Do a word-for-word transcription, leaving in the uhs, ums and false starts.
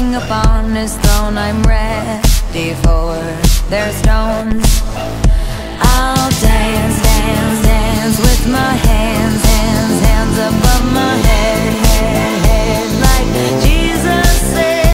king upon his throne I'm ready for. There's no